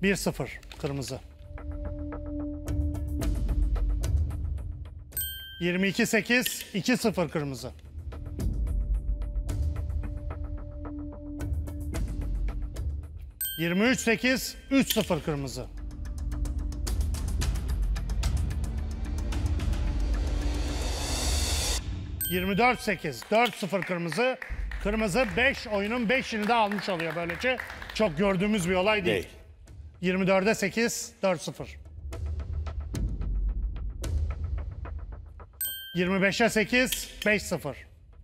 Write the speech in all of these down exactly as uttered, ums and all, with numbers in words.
bir sıfır kırmızı. yirmi iki sekiz, iki sıfır kırmızı. yirmi üç sekiz, üç sıfır kırmızı. yirmi dört sekiz, dört sıfır kırmızı. Kırmızı beş oyunun beşini de almış oluyor böylece. Çok gördüğümüz bir olay değil. Değil. yirmi dörde sekiz, dört sıfır. yirmi beşe sekiz, beş sıfır.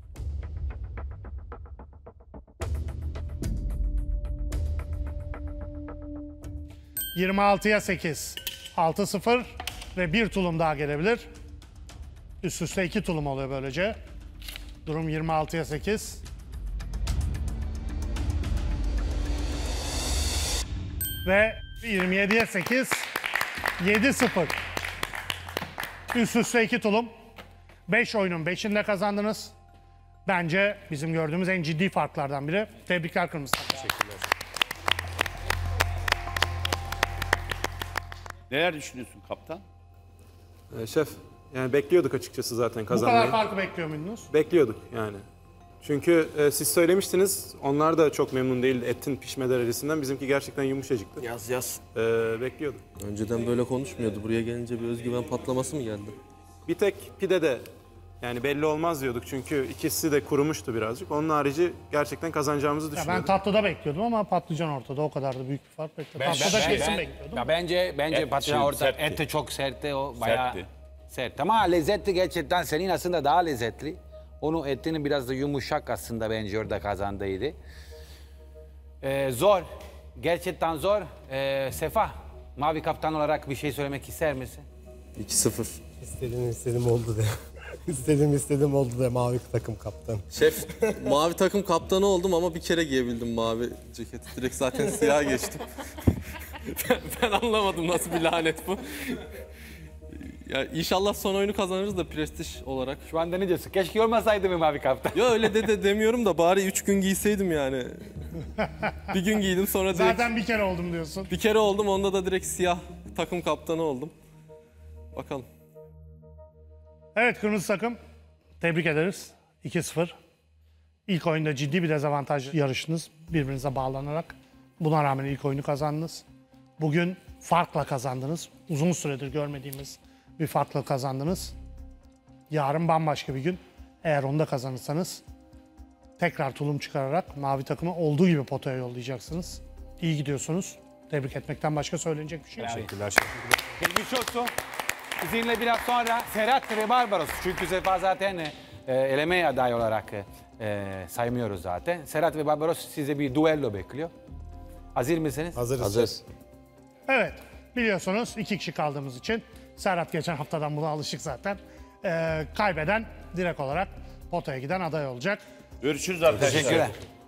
yirmi altıya sekiz, altı sıfır ve bir tulum daha gelebilir. Üst üste iki tulum oluyor böylece. Durum yirmi altıya sekiz. Ve yirmi yediye sekiz, yedi sıfır. Üst üste iki tulum. beş oyunun beşinde kazandınız. Bence bizim gördüğümüz en ciddi farklardan biri. Tebrikler kırmızı takım. Teşekkürler. Neler düşünüyorsun kaptan? Ee, şef, yani bekliyorduk açıkçası zaten Bu kazanmayı. kadar farkı bekliyor muydunuz? Bekliyorduk yani. Çünkü e, siz söylemiştiniz, onlar da çok memnun değil etin pişme derecesinden. Bizimki gerçekten yumuşacıktı. Yaz yaz. Ee, bekliyorduk. Önceden böyle konuşmuyordu. Buraya gelince bir özgüven patlaması mı geldi? Bir tek pide de yani belli olmaz diyorduk çünkü ikisi de kurumuştu birazcık. Onun harici gerçekten kazanacağımızı Ya ben düşünüyorduk. tatlıda bekliyordum ama patlıcan ortada. O kadar da büyük bir fark bekledim. Tatlıda kesin bekliyordum. Ya bence bence Et patlıcan şey, orada sertti. eti çok sertti o bayağı Sertti. sert. Ama lezzetli gerçekten senin aslında daha lezzetli. Onun etinin biraz da yumuşak aslında bence orada kazandıydı. Ee, zor. Gerçekten zor. Ee, Sefa, Mavi Kaptan olarak bir şey söylemek ister misin? iki sıfır. İstediğim istediğim oldu de. İstediğim istediğim oldu de mavi takım kaptan. Şef, mavi takım kaptanı oldum ama bir kere giyebildim mavi ceketi. Direkt zaten siyah geçtim. ben, ben anlamadım nasıl bir lanet bu. Ya inşallah son oyunu kazanırız da prestij olarak. Şu anda ne diyorsun? Keşke olmasaydı mı Mavi Kaptan? Ya öyle de, de demiyorum da bari üç gün giyseydim yani. Bir gün giydim sonra direkt Zaten bir kere oldum diyorsun. bir kere oldum, onda da direkt siyah takım kaptanı oldum. Bakalım. Evet kırmızı takım. Tebrik ederiz. iki sıfır. İlk oyunda ciddi bir dezavantaj yarıştınız. Birbirinize bağlanarak. Buna rağmen ilk oyunu kazandınız. Bugün farkla kazandınız. Uzun süredir görmediğimiz bir farkla kazandınız. Yarın bambaşka bir gün. Eğer onu da kazanırsanız tekrar tulum çıkararak mavi takımı olduğu gibi potaya yollayacaksınız. İyi gidiyorsunuz. Tebrik etmekten başka söylenecek bir şey yok. Teşekkürler şef. Geçmiş olsun. Sizinle biraz sonra Serhat ve Barbaros. Çünkü Sefa zaten e, eleme aday olarak e, saymıyoruz zaten. Serhat ve Barbaros size bir duello bekliyor. Hazır mısınız? Hazırız. Hazır. Evet, biliyorsunuz iki kişi kaldığımız için Serhat geçen haftadan buna alışık zaten. Ee, kaybeden direkt olarak potaya giden aday olacak. Görüşürüz arkadaşlar. Teşekkürler.